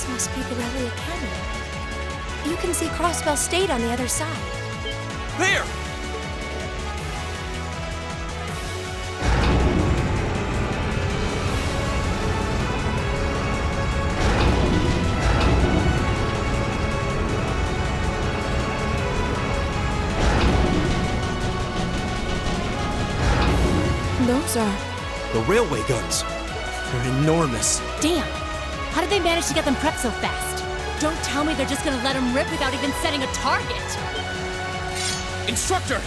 This must be Borrelia Canyon. You can see Crossbell State on the other side. There! Those are... The railway guns. They're enormous. Damn! How did they manage to get them prepped so fast? Don't tell me they're just gonna let them rip without even setting a target! Instructor!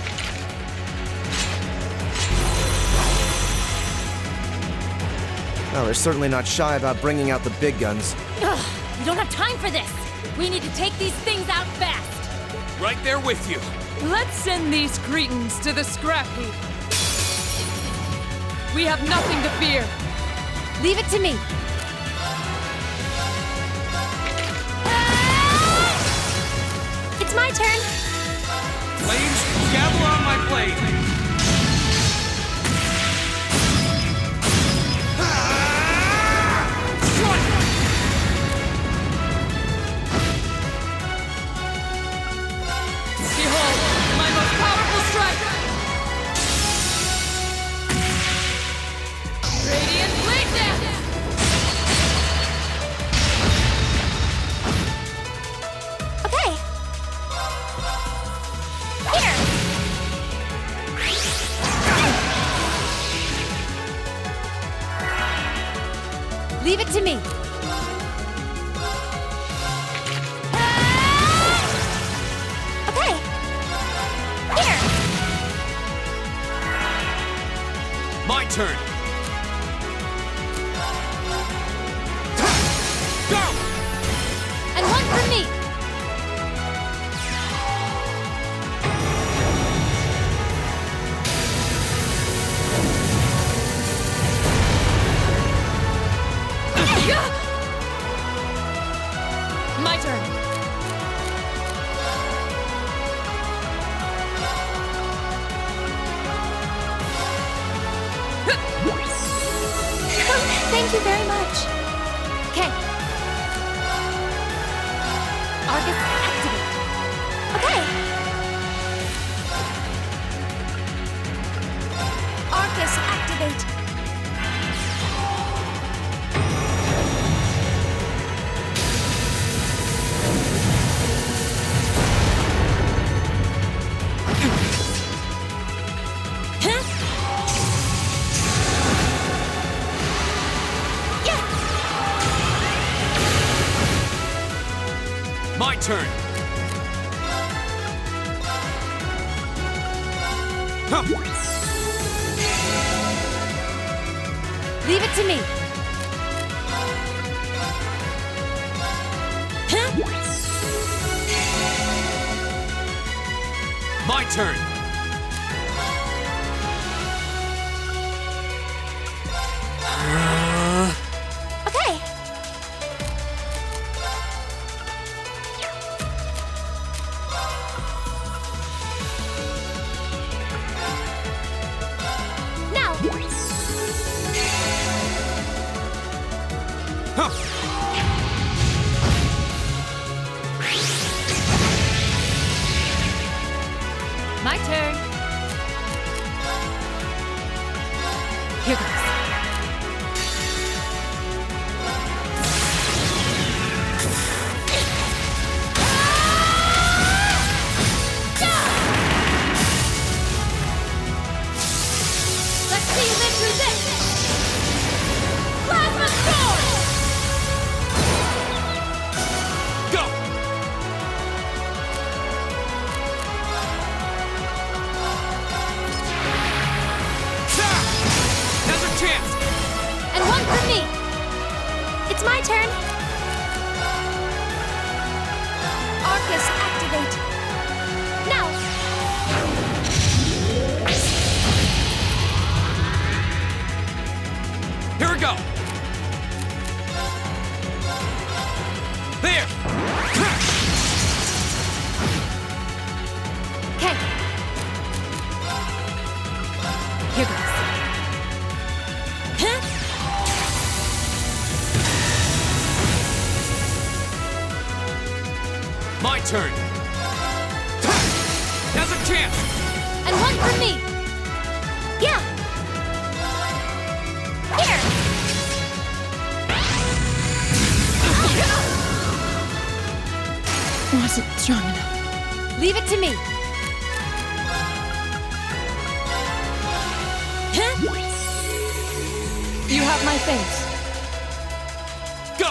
Well, they're certainly not shy about bringing out the big guns. Ugh! We don't have time for this! We need to take these things out fast! Right there with you. Let's send these cretins to the scrap heap. We have nothing to fear. Leave it to me! It's my turn! Flames, gather on my blade! Behold, my most powerful strike! Radiant Blade Dance! Okay. Here! Leave it to me! Okay. Here! My turn! Go! And one for me! My turn. Thank you very much. Okay. Argus, activate! Okay. Arcus, activate. My turn! Huh. Leave it to me! My turn! Okay. Now. Huh. My turn! Here goes. Let's see you live through this! Plasma Sword! Go! My turn. Now's a chance. And one for me! Yeah! Here! Wasn't strong enough. Leave it to me. You have my thanks. Go!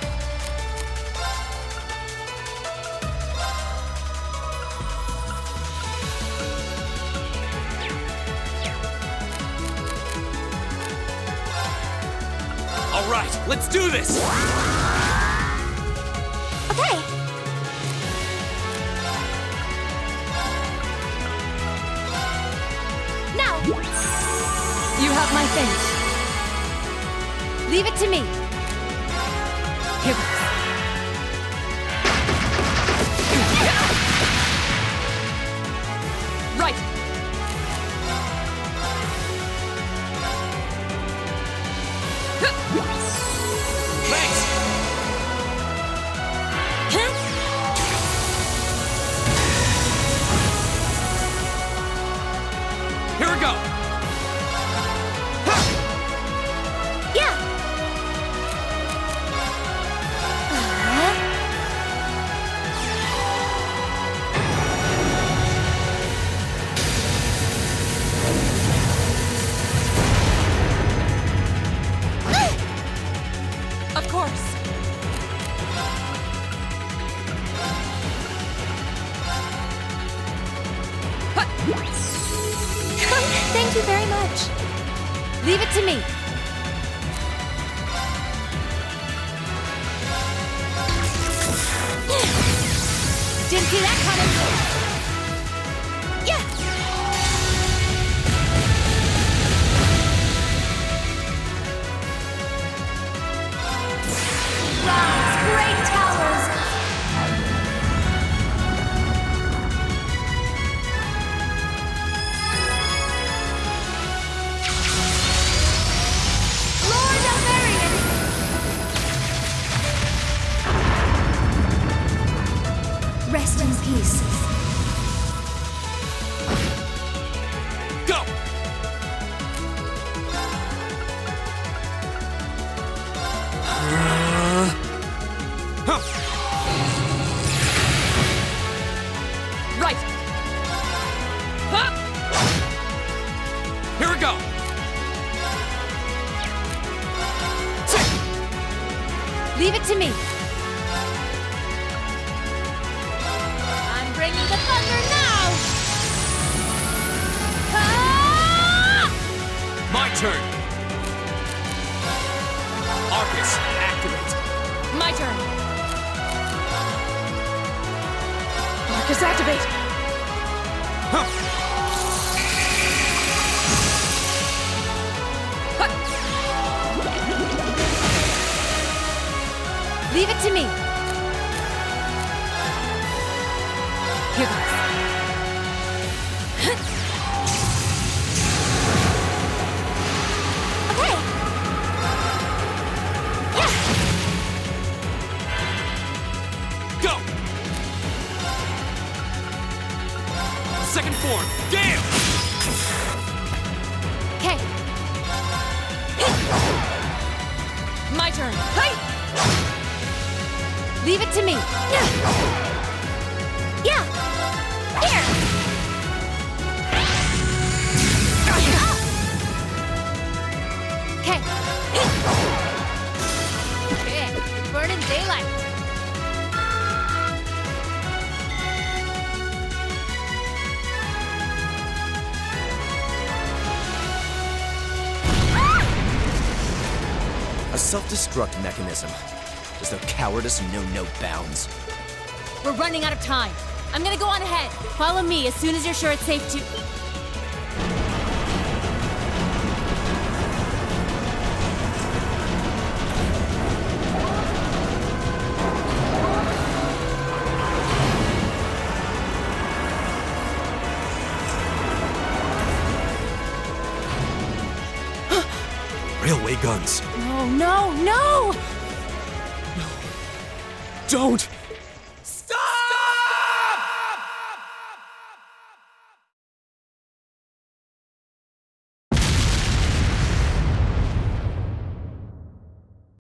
All right, let's do this! Okay! Now! You have my thanks. Leave it to me. Here goes. Right. Thanks! Here we go! Yeah! Of course. Thank you very much. Leave it to me. Didn't see that coming. Yeah! Rise, great towers! Lord Zephryanthes! Rest in peace. Go! Huh. Right. Huh? Here we go! Leave it to me. I'm bringing the thunder now. Ah! My turn! Arcus, activate! My turn. Marcus, activate. Huh. Leave it to me. Here goes. Okay! Yeah! Go! Second form, Gale! Okay. My turn. Hey! Leave it to me. Yeah! Here! Okay. Okay. Burning daylight. A self-destruct mechanism. As though cowardice know no bounds. We're running out of time. I'm gonna go on ahead. Follow me as soon as you're sure it's safe to. Railway guns. No, no, no! Don't!